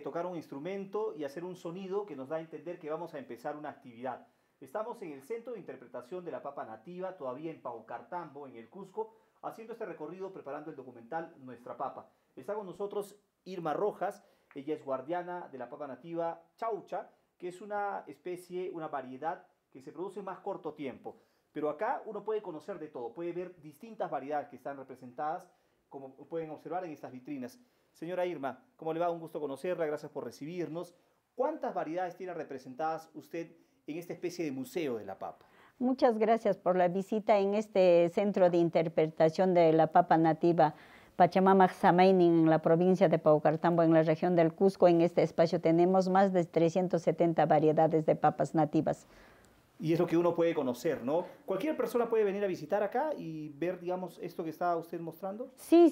tocar un instrumento y hacer un sonido que nos da a entender que vamos a empezar una actividad. Estamos en el Centro de Interpretación de la Papa Nativa, todavía en Paucartambo, en el Cusco, haciendo este recorrido, preparando el documental Nuestra Papa. Está con nosotros Irma Rojas, ella es guardiana de la papa nativa chaucha, que es una especie, una variedad que se produce en más corto tiempo. Pero acá uno puede conocer de todo, puede ver distintas variedades que están representadas, como pueden observar en estas vitrinas. Señora Irma, ¿cómo le va? Un gusto conocerla, gracias por recibirnos. ¿Cuántas variedades tiene representadas usted en esta especie de museo de la papa? Muchas gracias por la visita en este centro de interpretación de la papa nativa Pachamama Samainin, en la provincia de Paucartambo, en la región del Cusco. En este espacio tenemos más de 370 variedades de papas nativas. Y es lo que uno puede conocer, ¿no? ¿Cualquier persona puede venir a visitar acá y ver, digamos, esto que está usted mostrando? Sí,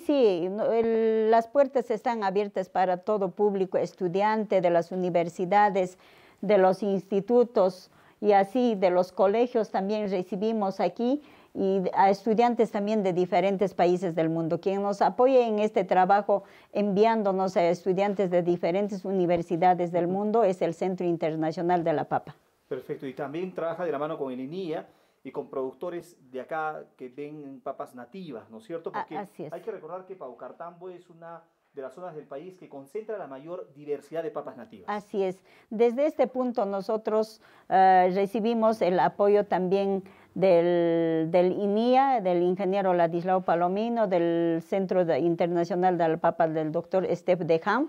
las puertas están abiertas para todo público, estudiante de las universidades, de los institutos y así de los colegios también recibimos aquí, y a estudiantes también de diferentes países del mundo. Quien nos apoya en este trabajo enviándonos a estudiantes de diferentes universidades del mundo es el Centro Internacional de la Papa. Perfecto, y también trabaja de la mano con el INIA y con productores de acá que ven papas nativas, ¿no es cierto? Porque así es. Hay que recordar que Paucartambo es una de las zonas del país que concentra la mayor diversidad de papas nativas. Así es. Desde este punto nosotros recibimos el apoyo también del INIA, del ingeniero Ladislao Palomino, del Centro Internacional de la Papa del doctor Steph Deham,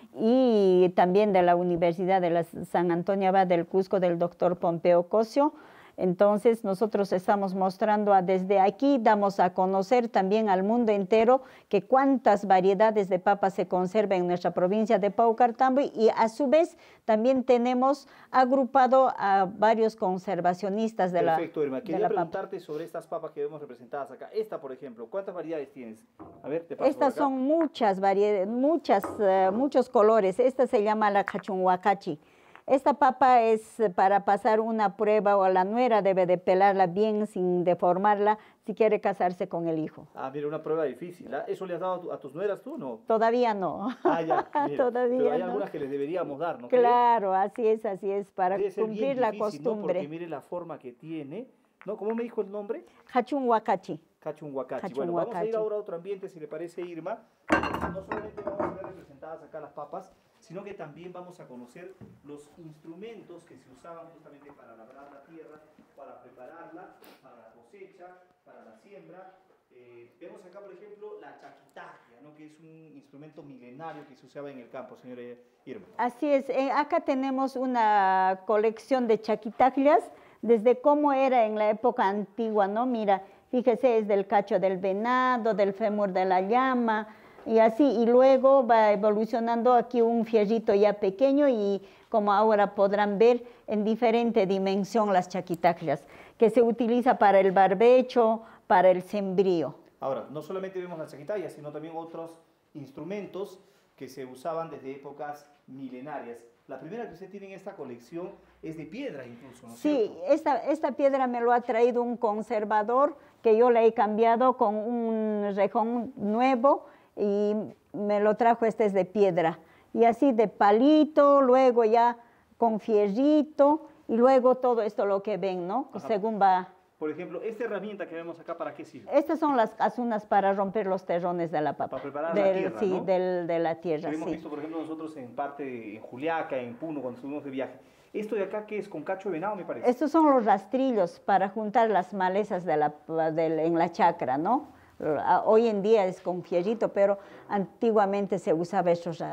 y también de la Universidad de la San Antonio Abad del Cusco, del doctor Pompeo Cosio. Entonces nosotros estamos mostrando desde aquí, damos a conocer también al mundo entero que cuántas variedades de papas se conservan en nuestra provincia de Paucartambo, y a su vez también tenemos agrupado a varios conservacionistas de la papa. Perfecto, Irma. Quería preguntarte sobre estas papas que vemos representadas acá. Esta, por ejemplo, ¿cuántas variedades tienes? A ver, te paso Estas son muchas variedades, muchos colores. Esta se llama la cachunhuacachi. Esta papa es para pasar una prueba, o la nuera debe de pelarla bien sin deformarla si quiere casarse con el hijo. Ah, mira, una prueba difícil. ¿Eso le has dado a tus nueras tú, no? Todavía no. Ah, ya, mira. Todavía pero hay no. algunas que les deberíamos dar, ¿no? Claro, así es, para Debe ser cumplir bien la difícil, costumbre. ¿no? Porque mire la forma que tiene, ¿no? ¿Cómo me dijo el nombre? Cachunhuacachi. Cachunhuacachi. Bueno, vamos a ir ahora a otro ambiente, si le parece, Irma. No solamente vamos a ver representadas acá las papas, sino que también vamos a conocer los instrumentos que se usaban justamente para labrar la tierra, para prepararla, para la cosecha, para la siembra. Vemos acá, por ejemplo, la chaquitaglia, ¿no? Que es un instrumento milenario que se usaba en el campo, señora Irma. Así es, acá tenemos una colección de chaquitaglias, desde cómo era en la época antigua, ¿no? Mira, fíjese, es del cacho del venado, del fémur de la llama, y así, y luego va evolucionando aquí un fierrito ya pequeño, y como ahora podrán ver, en diferente dimensión las chaquitaglias, que se utiliza para el barbecho, para el sembrío. Ahora, no solamente vemos las chaquitaglias, sino también otros instrumentos que se usaban desde épocas milenarias. La primera que usted tiene en esta colección es de piedra incluso, ¿no es cierto? Sí, esta piedra me lo ha traído un conservador, que yo le he cambiado con un rejón nuevo, y me lo trajo. Este es de piedra, y así de palito, luego ya con fierrito, y luego todo esto lo que ven, ¿no? Ajá. Según va. Por ejemplo, esta herramienta que vemos acá, ¿para qué sirve? Estas son las azunas para romper los terrones de la papa. Para preparar la tierra, sí, ¿no? de la tierra, que hemos sí. visto, por ejemplo, nosotros en parte en Juliaca, en Puno, cuando estuvimos de viaje. ¿Esto de acá qué es? ¿Con cacho de venado, me parece? Estos son los rastrillos para juntar las malezas en la chacra, ¿no? Hoy en día es con fierrito, pero antiguamente se usaba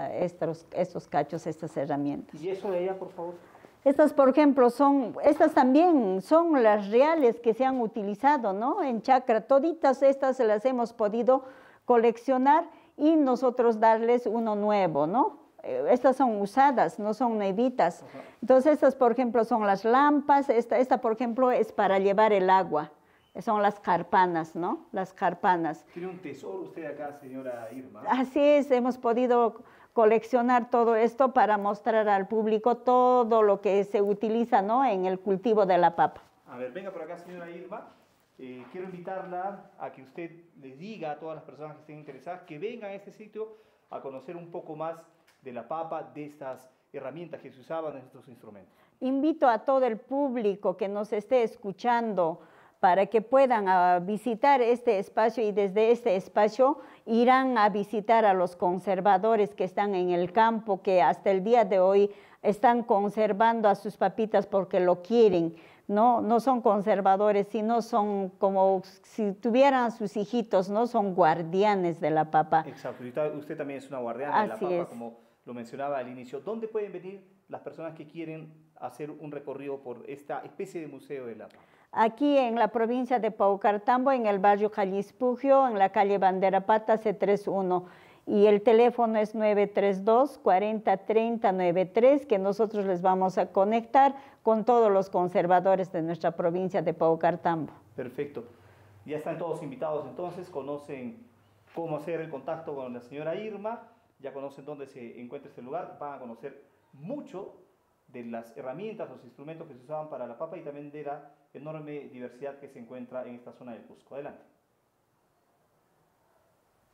estos cachos, estas herramientas. ¿Y eso de allá, por favor? Estas, por ejemplo, estas también son las reales que se han utilizado, ¿no? En chacra, toditas estas las hemos podido coleccionar y nosotros darles uno nuevo, ¿no? Estas son usadas, no son nuevitas. Ajá. Entonces, estas, por ejemplo, son las lampas. Esta, por ejemplo, es para llevar el agua. Son las carpanas, ¿no? Las carpanas. Tiene un tesoro usted acá, señora Irma. Así es, hemos podido coleccionar todo esto para mostrar al público todo lo que se utiliza, ¿no? En el cultivo de la papa. A ver, venga por acá, señora Irma. Quiero invitarla a que usted les diga a todas las personas que estén interesadas que vengan a este sitio a conocer un poco más de la papa, de estas herramientas que se usaban en estos instrumentos. Invito a todo el público que nos esté escuchando para que puedan visitar este espacio y desde este espacio irán a visitar a los conservadores que están en el campo, que hasta el día de hoy están conservando a sus papitas porque lo quieren. No son conservadores, sino son como si tuvieran a sus hijitos, ¿no? Son guardianes de la papa. Exacto, y usted también es una guardiana de la Así papa, es. como lo mencionaba al inicio. ¿Dónde pueden venir las personas que quieren hacer un recorrido por esta especie de museo de la papa? Aquí en la provincia de Paucartambo, en el barrio Callispugio, en la calle Bandera Pata, C31. Y el teléfono es 932-4030-93, que nosotros les vamos a conectar con todos los conservadores de nuestra provincia de Paucartambo. Perfecto. Ya están todos invitados entonces, conocen cómo hacer el contacto con la señora Irma, ya conocen dónde se encuentra este lugar, van a conocer mucho de las herramientas, los instrumentos que se usaban para la papa y también de la enorme diversidad que se encuentra en esta zona del Cusco. Adelante.